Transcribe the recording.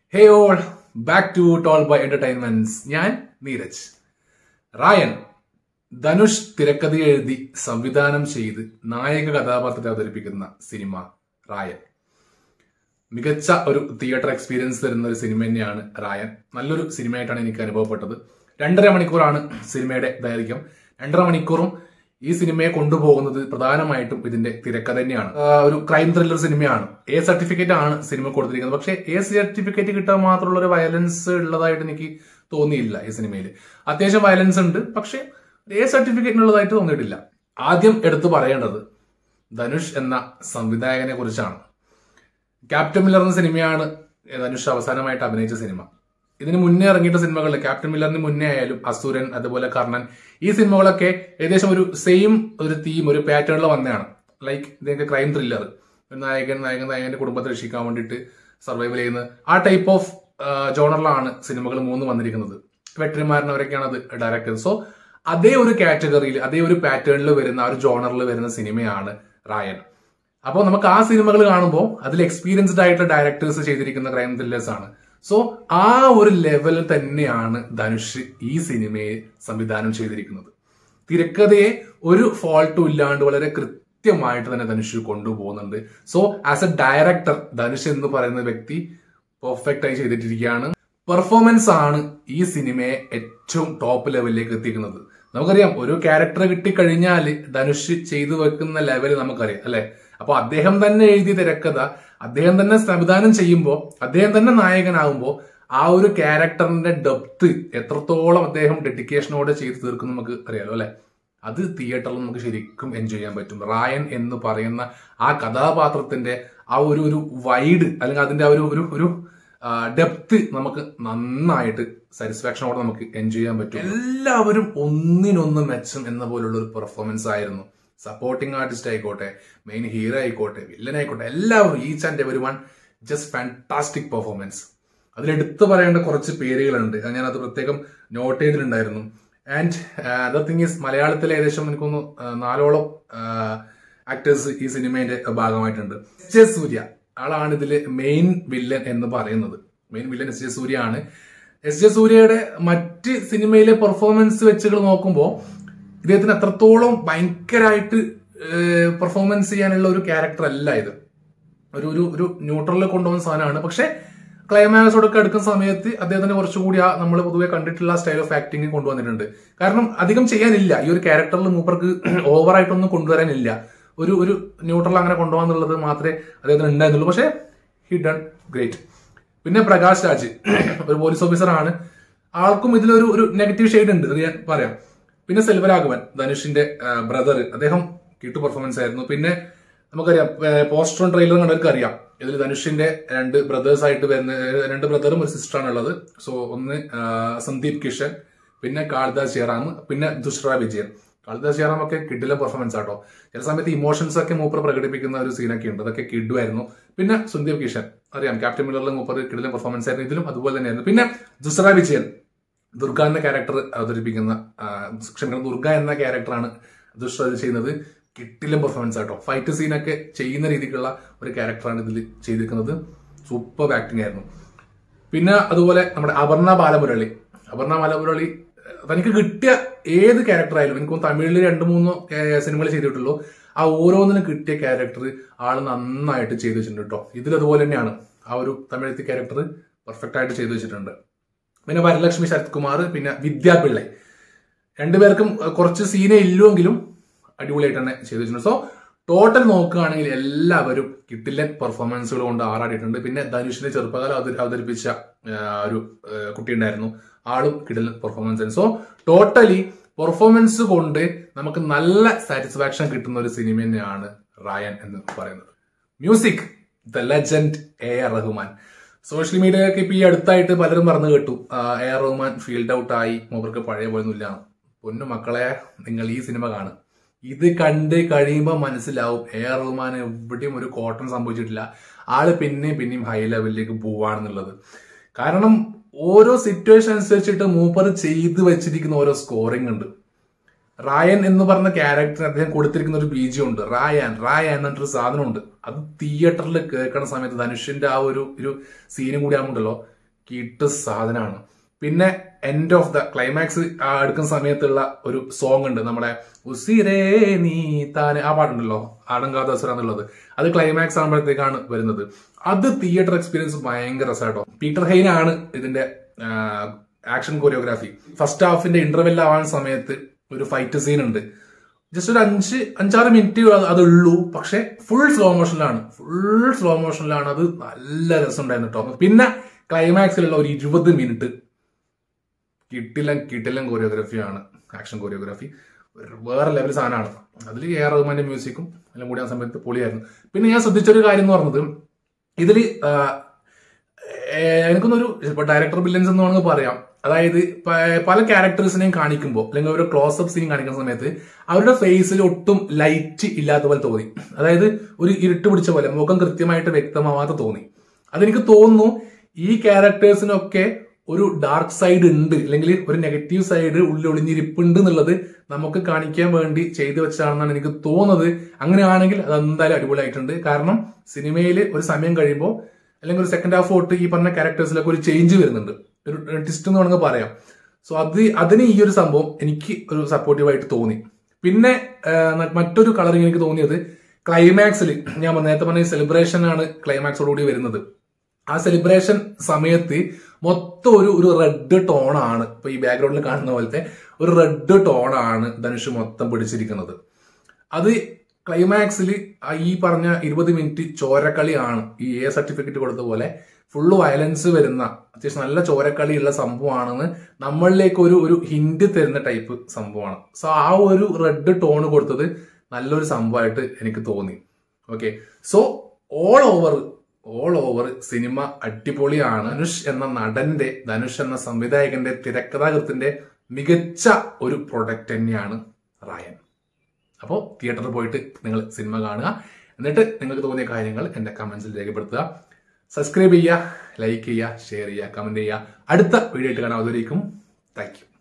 Hey all back to tall by entertainments. ഞാൻ നീരജ്. റായൻ ധനുഷ് തിരക്കഥ എഴുതി സംവിധാനം ചെയ്ത് നായക കഥാപാത്രത്തെ അവതരിപ്പിക്കുന്ന സിനിമ റായൻ. മികച്ച ഒരു തിയേറ്റർ എക്സ്പീരിയൻസ് തരുന്ന ഒരു സിനിമ തന്നെയാണ് റായൻ. നല്ലൊരു സിനിമയായിട്ടാണ് എനിക്ക് അനുഭവപ്പെട്ടത്. 2.5 മണിക്കൂറാണ് സിനിമയുടെ ദൈർഘ്യം. 2.5 മണിക്കൂറും ഈ സിനിമയെ കൊണ്ടുപോകുന്നത് പ്രധാനമായിട്ടും ഇതിന്റെ തിരക്കഥ തന്നെയാണ്. ഒരു ക്രൈം ത്രില്ലർ സിനിമയാണ്. എ സർട്ടിഫിക്കറ്റ് ആണ് സിനിമ കൊടുത്തിരിക്കുന്നത്. പക്ഷെ എ സർട്ടിഫിക്കറ്റ് കിട്ടാൻ മാത്രമുള്ള ഒരു വയലൻസ് ഉള്ളതായിട്ട് എനിക്ക് തോന്നിയില്ല ഈ സിനിമയിൽ. അത്യാവശ്യം വയലൻസ് ഉണ്ട്, പക്ഷെ എ സർട്ടിഫിക്കറ്റിനുള്ളതായിട്ട് തോന്നിയിട്ടില്ല. ആദ്യം എടുത്തു പറയേണ്ടത് ധനുഷ് എന്ന സംവിധായകനെ കുറിച്ചാണ്. ക്യാപ്റ്റൻ മില്ലർ എന്ന സിനിമയാണ് ധനുഷ് അവസാനമായിട്ട് അഭിനയിച്ച സിനിമ. ഇതിന് മുന്നേ ഇറങ്ങിയിട്ട് സിനിമകളിൽ ക്യാപ്റ്റൻ മില്ലറിന് മുന്നേ ആയാലും അസുരൻ, അതുപോലെ കർണൻ, ഈ സിനിമകളൊക്കെ ഏകദേശം ഒരു സെയിം ഒരു തീം, ഒരു പാറ്റേണിൽ വന്നതാണ്. ലൈക്ക് ഇതൊക്കെ ക്രൈം ത്രില്ലർ, നായകന്റെ കുടുംബത്തെ രക്ഷിക്കാൻ വേണ്ടിയിട്ട് സർവൈവൽ ചെയ്യുന്ന ആ ടൈപ്പ് ഓഫ് ജോണറിലാണ് സിനിമകൾ 3 വന്നിരിക്കുന്നത്. വെറ്ററിമാരനവരൊക്കെയാണ് അത് ഡയറക്ട് ചെയ്തത്. സോ അതേ ഒരു കാറ്റഗറിയിൽ, അതേ ഒരു പാറ്റേണിൽ വരുന്ന, ആ ഒരു ജോണറിൽ വരുന്ന സിനിമയാണ് റായൻ. അപ്പോൾ നമുക്ക് ആ സിനിമകൾ കാണുമ്പോൾ അതിൽ എക്സ്പീരിയൻസ്ഡ് ആയിട്ടുള്ള ഡയറക്ടേഴ്സ് ചെയ്തിരിക്കുന്ന ക്രൈം ത്രില്ലേഴ്സ് ആണ്. സോ ആ ഒരു ലെവലിൽ തന്നെയാണ് ധനുഷ് ഈ സിനിമയെ സംവിധാനം ചെയ്തിരിക്കുന്നത്. തിരക്കഥയെ ഒരു ഫോൾട്ടും ഇല്ലാണ്ട് വളരെ കൃത്യമായിട്ട് തന്നെ ധനുഷ് കൊണ്ടുപോകുന്നുണ്ട്. So as a director Dhanush എന്ന് പറയുന്ന വ്യക്തി പെർഫെക്റ്റ് ആയി ചെയ്തിട്ടിരിക്കുകയാണ്. പെർഫോമൻസ് ആണ് ഈ സിനിമയെ ഏറ്റവും ടോപ്പ് ലെവലിലേക്ക് എത്തിക്കുന്നത്. നമുക്കറിയാം, ഒരു ക്യാരക്ടർ കിട്ടിക്കഴിഞ്ഞാൽ ധനുഷ് ചെയ്തു വെക്കുന്ന ലെവൽ നമുക്കറിയാം അല്ലെ. അപ്പൊ അദ്ദേഹം തന്നെ എഴുതിയ തിരക്കഥ, അദ്ദേഹം തന്നെ സംവിധാനം ചെയ്യുമ്പോൾ, അദ്ദേഹം തന്നെ നായകനാകുമ്പോൾ ആ ഒരു ക്യാരക്ടറിന്റെ ഡെപ്ത് എത്രത്തോളം അദ്ദേഹം ഡെഡിക്കേഷനോടെ ചെയ്ത് തീർക്കും നമുക്ക് അറിയാലോ അല്ലെ. അത് തിയേറ്ററിൽ നമുക്ക് ശരിക്കും എൻജോയ് ചെയ്യാൻ പറ്റും. റായൻ എന്ന് പറയുന്ന ആ കഥാപാത്രത്തിന്റെ ആ ഒരു വൈഡ്, അല്ലെങ്കിൽ അതിന്റെ ആ ഒരു ഡെപ്ത് നമുക്ക് നന്നായിട്ട് സാറ്റിസ്ഫാക്ഷനോടെ നമുക്ക് എൻജോയ് ചെയ്യാൻ പറ്റും. എല്ലാവരും ഒന്നിനൊന്ന് മെച്ചം എന്ന പോലുള്ള ഒരു പെർഫോമൻസ് ആയിരുന്നു. സപ്പോർട്ടിംഗ് ആർട്ടിസ്റ്റ് ആയിക്കോട്ടെ, മെയിൻ ഹീറോ ആയിക്കോട്ടെ, വില്ലൻ ആയിക്കോട്ടെ, എല്ലാവരും each and every one just fantastic performance. അതിലെടുത്തു പറയേണ്ട കുറച്ച് പേരുകളുണ്ട്, ഞാൻ അത് പ്രത്യേകം നോട്ട് ചെയ്തിട്ടുണ്ടായിരുന്നു. ആൻഡ് അതർ തിങ് ഈസ്, മലയാളത്തിലെ ഏകദേശം എനിക്കൊന്ന് 4ഓളം ആക്ടേഴ്സ് ഈ സിനിമയുടെ ഭാഗമായിട്ടുണ്ട്. എസ് ജെ സൂര്യ ആളാണ് ഇതില് മെയിൻ വില്ലൻ എന്ന് പറയുന്നത്. Main villain S J Suryah ആണ്. എസ് ജെ സൂര്യയുടെ മറ്റ് സിനിമയിലെ പെർഫോമൻസ് വെച്ചുകൾ നോക്കുമ്പോൾ ഇദ്ദേഹത്തിന് അത്രത്തോളം ഭയങ്കരമായിട്ട് പെർഫോമൻസ് ചെയ്യാനുള്ള ഒരു ക്യാരക്ടർ അല്ല ഇത്. ഒരു ന്യൂട്രലിൽ കൊണ്ടുപോകുന്ന സാധനമാണ്. പക്ഷെ ക്ലൈമാക്സോടൊക്കെ എടുക്കുന്ന സമയത്ത് അദ്ദേഹത്തിന് കുറച്ചുകൂടി ആ നമ്മൾ പൊതുവെ കണ്ടിട്ടുള്ള സ്റ്റൈൽ ഓഫ് ആക്ടിങ് കൊണ്ടുവന്നിട്ടുണ്ട്. കാരണം അധികം ചെയ്യാനില്ല ഈ ഒരു ക്യാരക്ടറിൽ. മൂപ്പർക്ക് ഓവറായിട്ടൊന്നും കൊണ്ടുവരാനില്ല. ഒരു ന്യൂട്രൽ അങ്ങനെ കൊണ്ടുപോകാന്നുള്ളത് മാത്രമേ അദ്ദേഹത്തിന് ഉണ്ടായിരുന്നുള്ളൂ. പക്ഷെ ഹി ഡൺ ഗ്രേറ്റ്. പിന്നെ പ്രകാശ് രാജ് ഒരു പോലീസ് ഓഫീസർ ആണ്. ആൾക്കും ഇതിലൊരു നെഗറ്റീവ് ഷെയ്ഡ് ഉണ്ട്, അത് ഞാൻ പറയാം. പിന്നെ സെൽവരാഘവൻ, ധനുഷിന്റെ ബ്രദർ, അദ്ദേഹം കിട്ടു പെർഫോമൻസ് ആയിരുന്നു. പിന്നെ നമുക്കറിയാം, പോസ്റ്ററും ട്രെയിലറും കണ്ടവർക്ക് അറിയാം, ഇതിൽ ധനുഷിന്റെ 2 ബ്രദേഴ്സ് ആയിട്ട് വരുന്ന 2 ബ്രദറും ഒരു സിസ്റ്ററാണ് ഉള്ളത്. സോ ഒന്ന് സന്ദീപ് കിഷൻ, പിന്നെ കാളിദാസ് ജയറാം, പിന്നെ ദുഷ്ര വിജയൻ. കാളിദാസ് ജയറാം ഒക്കെ കിഡിലെ പെർഫോമൻസ് ആട്ടോ. ചില സമയത്ത് ഇമോഷൻസ് ഒക്കെ മൂപ്പർ പ്രകടിപ്പിക്കുന്ന ഒരു സീനൊക്കെ ഉണ്ട്, അതൊക്കെ കിഡുമായിരുന്നു. പിന്നെ സന്ദീപ് കിഷൻ അറിയാം, ക്യാപ്റ്റൻ മില്ലറിൽ മൂപ്പർ കിഡിലെ പെർഫോമൻസ് ആയിരുന്നു. ഇതിലും അതുപോലെ തന്നെയായിരുന്നു. പിന്നെ ദുഷ്ര വിജയൻ, ദുർഗ എന്ന ക്യാരക്ടർ അവതരിപ്പിക്കുന്ന, ദുർഗ എന്ന ക്യാരക്ടറാണ് ദുഷ്ര ചെയ്യുന്നത്. കിട്ടിലും പെർഫോമൻസ് ആട്ടോ. ഫൈറ്റ് സീനൊക്കെ ചെയ്യുന്ന രീതിക്കുള്ള ഒരു ക്യാരക്ടറാണ് ഇതിൽ ചെയ്തിരിക്കുന്നത്. സൂപ്പർ ആക്ടിംഗ് ആയിരുന്നു. പിന്നെ അതുപോലെ നമ്മുടെ അപർണ ബാലമുരളി തനിക്ക് കിട്ടിയ ഏത് ക്യാരക്ടർ ആയാലും, എനിക്ക് തമിഴിൽ 2-3 സിനിമകൾ ചെയ്തിട്ടുള്ളൂ, ആ ഓരോന്നിനും കിട്ടിയ ക്യാരക്ടർ ആള് നന്നായിട്ട് ചെയ്തു വെച്ചിട്ടുണ്ട് കേട്ടോ. ഇതിലതുപോലെ തന്നെയാണ് ആ ഒരു തമിഴത്തെ ക്യാരക്ടർ പെർഫെക്റ്റ് ആയിട്ട് ചെയ്തു വെച്ചിട്ടുണ്ട്. പിന്നെ വരലക്ഷ്മി ശരത് കുമാർ, പിന്നെ വിദ്യാപിള്ളൈ, 2 പേർക്കും കുറച്ച് സീനേ ഇല്ലെങ്കിലും അടിപൊളിയായിട്ട് തന്നെ ചെയ്തു വെച്ചിട്ടുണ്ട്. സോ ടോട്ടൽ നോക്കുകയാണെങ്കിൽ എല്ലാവരും കിട്ടില്ലൻ പെർഫോമൻസുകൾ കൊണ്ട് ആറാടിയിട്ടുണ്ട്. പിന്നെ ധനുഷിന്റെ ചെറുപ്പകാലം അവതരിപ്പിച്ച ഒരു കുട്ടി ഉണ്ടായിരുന്നു, ആളും കിടിലൻ പെർഫോമൻസ് ആയിരുന്നു. സോ ടോട്ടലി പെർഫോമൻസ് കൊണ്ട് നമുക്ക് നല്ല സാറ്റിസ്ഫാക്ഷൻ കിട്ടുന്ന ഒരു സിനിമ തന്നെയാണ് റായൻ എന്ന് പറയുന്നത്. Music, the legend A.R. Rahman. Social മീഡിയയൊക്കെ ഇപ്പൊ ഈ അടുത്തായിട്ട് പലരും പറഞ്ഞു കേട്ടു, A.R. റഹ്മാൻ ഫീൽഡ് ഔട്ട് ആയി, മൂപ്പർക്ക് പഴയ പോലൊന്നുമില്ല. പൊന്നു മക്കളെ, നിങ്ങൾ ഈ സിനിമ കാണും. ഇത് കണ്ട് കഴിയുമ്പോൾ മനസ്സിലാവും A.R. റഹ്മാൻ എവിടെയും ഒരു കോട്ടം സംഭവിച്ചിട്ടില്ല. ആള് പിന്നെയും ഹൈ ലെവലിലേക്ക് പോവാണെന്നുള്ളത്. കാരണം ഓരോ സിറ്റുവേഷൻ അനുസരിച്ചിട്ട് മൂപ്പർ ചെയ്ത് വെച്ചിരിക്കുന്ന ഓരോ സ്കോറിംഗ് ഉണ്ട്. റായൻ എന്ന് പറഞ്ഞ ക്യാരക്ടറിന് അദ്ദേഹം കൊടുത്തിരിക്കുന്ന ഒരു ബീജം ഉണ്ട്. റായൻ എന്നിട്ടൊരു സാധനമുണ്ട്. അത് തിയേറ്ററിൽ കേൾക്കുന്ന സമയത്ത് ധനുഷിന്റെ ആ ഒരു സീനും കൂടി ആകുന്നുണ്ടല്ലോ, കിട്ട് സാധനമാണ്. പിന്നെ എൻഡ് ഓഫ് ദ ക്ലൈമാക്സ് എടുക്കുന്ന സമയത്തുള്ള ഒരു സോങ് ഉണ്ട്, നമ്മുടെ ഉസിരേ നീ താനെ, ആ പാട്ടുണ്ടല്ലോ, ആടങ്കാദാസുര എന്നുള്ളത്. അത് ക്ലൈമാക്സ് ആകുമ്പോഴത്തേക്കാണ് വരുന്നത്. അത് തിയേറ്റർ എക്സ്പീരിയൻസ് ഭയങ്കര രസമായിട്ടോ. പീറ്റർ ഹെയ്ൻ ആണ് ഇതിന്റെ ആക്ഷൻ കൊറിയോഗ്രാഫി. ഫസ്റ്റ് ഹാഫിന്റെ ഇന്റർവെൽ ആവാൻ സമയത്ത് ഒരു ഫൈറ്റ് സീൻ ഉണ്ട്. ജസ്റ്റ് ഒരു 5-6 മിനിറ്റ് അതുള്ളൂ, പക്ഷെ ഫുൾ സ്ലോ മോഷനിലാണ്. അത് നല്ല രസമുണ്ടായിരുന്നു കേട്ടോ. പിന്നെ ക്ലൈമാക്സിലുള്ള ഒരു 20 മിനിറ്റ് കിട്ടില്ല കൊറിയോഗ്രാഫിയാണ്, ആക്ഷൻ കൊറിയോഗ്രാഫി വേറെ ലെവൽ സാധനമാണ്. അതിൽ എ.ആർ. റഹ്മാന്റെ മ്യൂസിക്കും എല്ലാം കൂടി ആ സമയത്ത് പൊളിയായിരുന്നു. പിന്നെ ഞാൻ ശ്രദ്ധിച്ചൊരു കാര്യം എന്ന് പറഞ്ഞത്, ഇതിൽ എനിക്കൊന്നൊരു ഡയറക്ടർ ബില്യൻസ് എന്ന് വേണമെങ്കിൽ പറയാം. അതായത് പല ക്യാരക്ടേഴ്സിനെയും കാണിക്കുമ്പോൾ അല്ലെങ്കിൽ ഒരു ക്ലോസപ്പ് സീൻ കാണിക്കുന്ന സമയത്ത് അവരുടെ ഫേസിൽ ഒട്ടും ലൈറ്റ് ഇല്ലാത്ത പോലെ തോന്നി. അതായത് ഒരു ഇരുട്ട് പിടിച്ച പോലെ, മുഖം കൃത്യമായിട്ട് വ്യക്തമാവാതെ തോന്നി. അതെനിക്ക് തോന്നുന്നു ഈ ക്യാരക്ടേഴ്സിനൊക്കെ ഒരു ഡാർക്ക് സൈഡ് ഉണ്ട്, അല്ലെങ്കിൽ ഒരു നെഗറ്റീവ് സൈഡ് ഉള്ളിൽ ഒളിഞ്ഞിരിപ്പുണ്ട് എന്നുള്ളത് നമുക്ക് കാണിക്കാൻ വേണ്ടി ചെയ്തു വെച്ചതാണെന്നാണ് എനിക്ക് തോന്നുന്നത്. അങ്ങനെയാണെങ്കിൽ അത് എന്തായാലും അടിപൊളിയായിട്ടുണ്ട്. കാരണം സിനിമയിൽ ഒരു സമയം കഴിയുമ്പോൾ അല്ലെങ്കിൽ ഒരു സെക്കൻഡ് ഹാഫ് തൊട്ട് ഈ പറഞ്ഞ ക്യാരക്ടേഴ്സിലൊക്കെ ഒരു ചേഞ്ച് വരുന്നുണ്ട്, ഒരു ട്വിസ്റ്റ് എന്ന് വേണമെങ്കിൽ പറയാം. സോ അതിന് ഈ ഒരു സംഭവം എനിക്ക് ഒരു സപ്പോർട്ടീവായിട്ട് തോന്നി. പിന്നെ മറ്റൊരു കളറിങ് എനിക്ക് തോന്നിയത് ക്ലൈമാക്സിൽ, ഞാൻ നേരത്തെ പറഞ്ഞ സെലിബ്രേഷൻ ആണ് ക്ലൈമാക്സോടുകൂടി വരുന്നത്. ആ സെലിബ്രേഷൻ സമയത്ത് മൊത്തം ഒരു റെഡ് ടോണാണ്. ഇപ്പൊ ഈ ബാക്ക്ഗ്രൗണ്ടിൽ കാണുന്ന പോലത്തെ ഒരു റെഡ് ടോണാണ് ധനുഷ് മൊത്തം പിടിച്ചിരിക്കുന്നത്. അത് ക്ലൈമാക്സിൽ ഈ പറഞ്ഞ 20 മിനിറ്റ് ചോരക്കളിയാണ്. ഈ A സർട്ടിഫിക്കറ്റ് കൊടുത്ത പോലെ ഫുള്ള് വയലൻസ് വരുന്ന, അത്യാവശ്യം നല്ല ചോരക്കളിയുള്ള സംഭവമാണെന്ന് നമ്മളിലേക്ക് ഒരു ഹിന്റ് തരുന്ന ടൈപ്പ് സംഭവമാണ്. സോ ആ ഒരു റെഡ് ടോൺ കൊടുത്തത് നല്ലൊരു സംഭവമായിട്ട് എനിക്ക് തോന്നി. ഓക്കെ, സോ ഓൾ ഓവർ സിനിമ അടിപൊളിയാണ്. ധനുഷ് എന്ന സംവിധായകന്റെ, തിരക്കഥാകൃത്തിന്റെ മികച്ച ഒരു പ്രൊഡക്റ്റ് തന്നെയാണ് റായൻ. അപ്പോൾ തിയേറ്ററിൽ പോയിട്ട് നിങ്ങൾ സിനിമ കാണുക. എന്നിട്ട് നിങ്ങൾക്ക് തോന്നിയ കാര്യങ്ങൾ എന്റെ കമന്റ്സിൽ രേഖപ്പെടുത്തുക. സബ്സ്ക്രൈബ് ചെയ്യുക, ലൈക്ക് ചെയ്യുക, ഷെയർ ചെയ്യുക, കമന്റ് ചെയ്യുക. അടുത്ത വീഡിയോ ആയിട്ട് കാണാം. അതുവരേക്കും താങ്ക് യു.